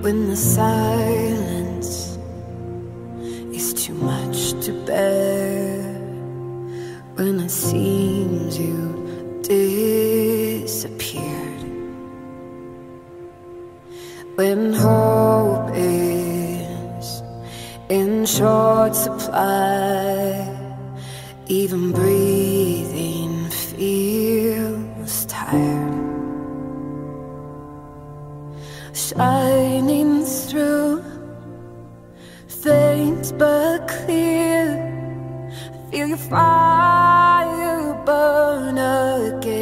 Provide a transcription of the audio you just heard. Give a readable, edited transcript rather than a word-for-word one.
when the silence is too much to bear, when it seems you disappeared, when hope is in short supply, even breathing feels tired. Shining through, faint but clear, feel your fire burn again.